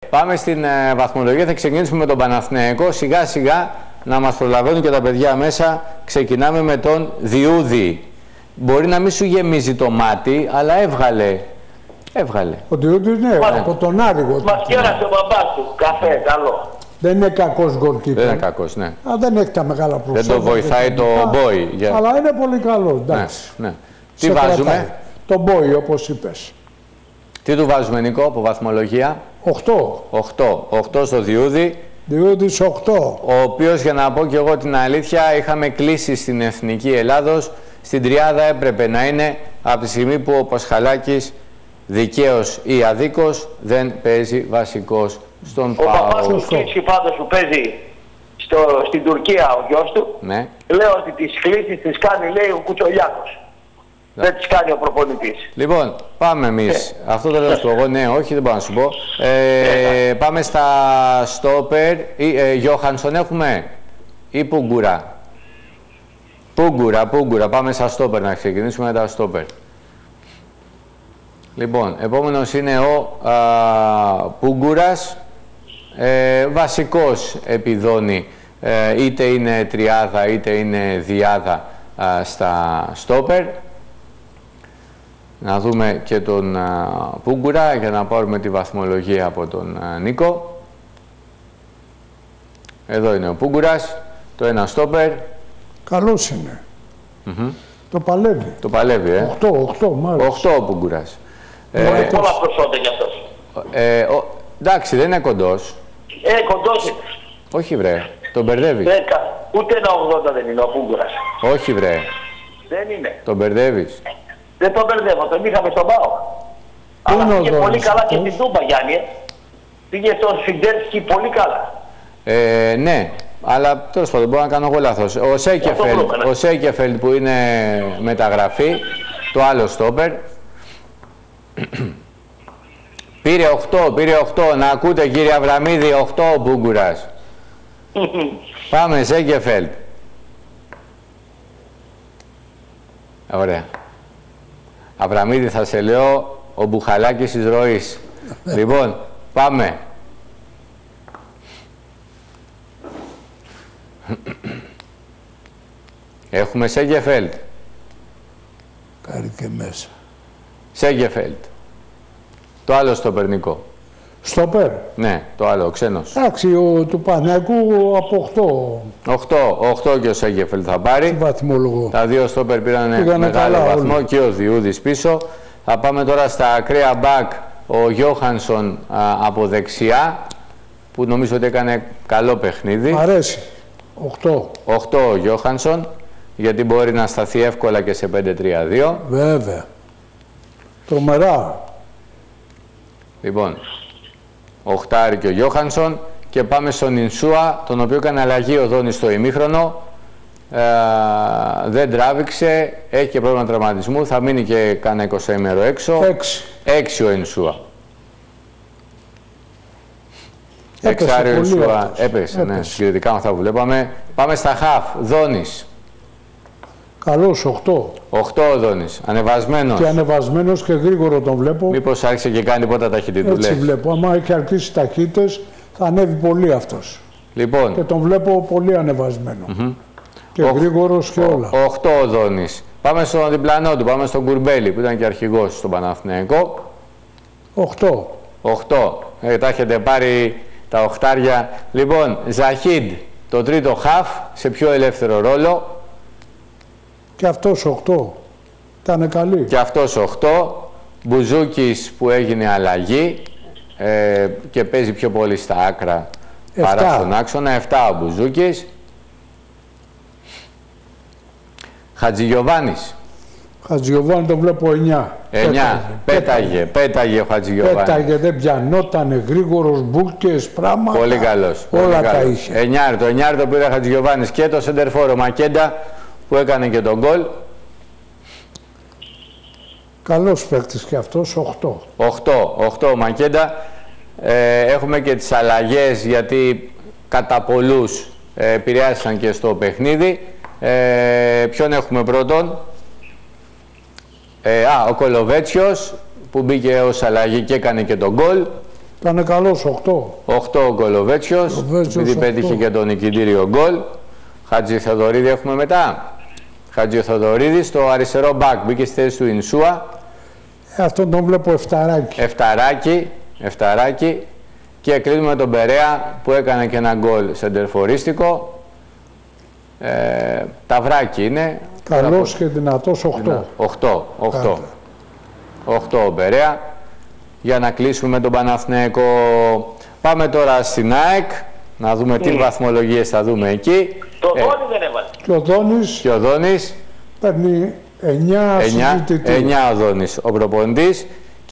πάμε στην βαθμολογία. Θα ξεκινήσουμε με τον Παναθηναϊκό. Σιγά σιγά να μας προλαβαίνουν και τα παιδιά μέσα. Ξεκινάμε με τον Διούδη. Μπορεί να μην σου γεμίζει το μάτι, αλλά έβγαλε. Ο Διούδης, ναι, από τον Άρηγο. Μας κέρασε ο μπαμπάς του. Καφέ, καλό. Δεν είναι κακός γκολκίπερ. Δεν είναι κακός, ναι. Δεν έχει τα μεγάλα προσόντα. Δεν το βοηθάει το Μπόι. Αλλά είναι πολύ καλό, εντάξει. Ναι. Τι βάζουμε? Το Μπόι, όπως είπες. Τι του βάζουμε, Νίκο, από βαθμολογία? 8 στο Διούδη. Διούδης 8. Ο οποίος, για να πω και εγώ την αλήθεια, είχαμε κλείσει στην Εθνική Ελλάδος. Στην τριάδα έπρεπε να είναι από τη στιγμή που ο Πασχαλάκης, δικαίως ή αδίκως, δεν παίζει βασικός στον ΠΑΟΚ. Ο παπάς του Κίτσι πάντως που παίζει στην Τουρκία, ο γιος του, ναι. Λέω ότι τις κλήσεις τις κάνει, λέει, ο Κουτσολιάκος. Δεν τις κάνει ο προπονητής. Λοιπόν, πάμε εμείς. Αυτό το λέω στο εγώ, ναι, όχι, δεν μπορώ να σου πω. Πάμε στα στόπερ. Γιώχανσον έχουμε ή Πούγκουρα? Πούγκουρα. Πάμε στα στόπερ, να ξεκινήσουμε με τα στόπερ. Λοιπόν, επόμενος είναι ο Πούγκουρας. Βασικός επιδώνει, είτε είναι τριάδα είτε είναι διάδα στα στόπερ. Να δούμε και τον Πούγκουρα για να πάρουμε τη βαθμολογία από τον Νίκο. Εδώ είναι ο Πούγκουρας, το ένα στόπερ. Καλός είναι. Το παλεύει. Το παλεύει, 8 μάλιστα. 8 ο Πούγκουρας. Πολύ πολλά προσόντα κι αυτός. Εντάξει, δεν είναι κοντός. Κοντός είναι. Όχι βρε, τον μπερδεύεις. Ούτε ένα 80 δεν είναι ο Πούγκουρας. Όχι βρε. Δεν είναι. Τον μπερδεύεις. Δεν τον μπερδεύω, τον είχαμε στον ΠΑΟΚ. Αλλά πήγε πολύ καλά και στην Τούμπα, Γιάννη. Πήγε στον Σιντέρσκι πολύ καλά. Ναι, αλλά τέλος πάντων μπορώ να κάνω εγώ λάθος. Ο Σέικεφελτ που είναι μεταγραφή, το άλλο στόπερ. Πήρε 8, να ακούτε κύριε Αβραμίδη, 8 ο Μπούγκουρας. Πάμε, Σέικεφελτ. Ωραία. Αβραμίδη, θα σε λέω ο Μπουχαλάκης της ροής. Λοιπόν, πάμε. Έχουμε Σέικεφελτ. Κάρει και μέσα. Σέικεφελτ. Το άλλο στόπερ, Νικό. Στόπερ. Ναι, το άλλο, ξένος. Εντάξει, του Παναθηναϊκού από 8. 8 και ο Σέικεφελτ θα πάρει. Βαθμολογό. Τα δύο στόπερ πήραν μεγάλο βαθμό όλοι. Και ο Διούδης πίσω. Θα πάμε τώρα στα ακραία μπακ. Ο Γιώχανσον από δεξιά, που νομίζω ότι έκανε καλό παιχνίδι. Μ' αρέσει. 8 ο Γιώχανσον, γιατί μπορεί να σταθεί εύκολα και σε 5-3-2. Βέβαια. Τρομερά. Λοιπόν, 8 και ο Γιώχανσον και πάμε στον Ινσούα, τον οποίο έκανε αλλαγή ο Δόνης στο ημίχρονο. Δεν τράβηξε, έχει και πρόβλημα τραυματισμού, θα μείνει και κάνα 20 ημέρο έξω. 6 ο Ινσούα. Εξάρι ο Ινσούα έπεσε, ναι, συγκριτικά με αυτά που βλέπαμε. Πάμε στα χαφ, Δόνης. Καλός, 8. 8 ο Δόνης, ανεβασμένος. Και ανεβασμένος και γρήγορο τον βλέπω. Μήπως άρχισε και κάνει τίποτα ταχυτήτουλες. Έτσι βλέπω, άμα έχει αρχίσει ταχύτητες θα ανέβει πολύ αυτός. Λοιπόν. Και τον βλέπω πολύ ανεβασμένο. Και γρήγορος και όλα. 8 ο Δόνης. Πάμε στον διπλανό του, πάμε στον Κουρμπέλη που ήταν και αρχηγός στον Παναθηναϊκό. 8. Τα έχετε πάρει τα οχτάρια. Λοιπόν, Ζαχίντ, το τρίτο χαφ, σε πιο ελεύθερο ρόλο. Και αυτός 8. Ήτανε καλή. Και αυτός 8. Μπουζούκης που έγινε αλλαγή και παίζει πιο πολύ στα άκρα παρά στον άξονα. 7 ο Μπουζούκης. Χατζηγιοβάνης τον βλέπω 9. 9. Πέταγε ο Χατζηγιοβάνης. Πέταγε, δεν πιανότανε, γρήγορος, μπούκες, πράγματα. Πολύ καλός. Όλα τα είχε. 9. Το 9 το πήρε ο Χατζηγιοβάνης και το σεντερφόρο Μακέντα που έκανε και τον γκολ. Καλός παίκτης και αυτός, 8. 8 Μακέντα. Έχουμε και τις αλλαγές γιατί κατά πολλούς επηρεάσαν και στο παιχνίδι. Ποιον έχουμε πρώτον? Ο Κολοβέτσιος που μπήκε ως αλλαγή και έκανε και τον γκολ. Ήταν καλός 8. 8 ο Γκολοβέτσιος, επειδή πέτυχε και τον νικητήριο γκολ. Χατζηθοδωρίδη έχουμε μετά. Χατζηθοδωρίδη στο αριστερό μπακ, μπήκε στη θέση του Ινσούα. Αυτόν τον βλέπω Εφταράκι. Και κλείνουμε τον Περέα που έκανε και ένα γκολ σεντερφορίστικο. Ταυράκι είναι. Καλός και δυνατός 8. 8 ο Περέα. Για να κλείσουμε με τον Παναθηναϊκό. Πάμε τώρα στην ΑΕΚ. Να δούμε τι βαθμολογίες θα δούμε εκεί. Το Δόνι δεν έβαλε. Και ο Δόνης παίρνει 9 ο Δόνης ο προπονητής.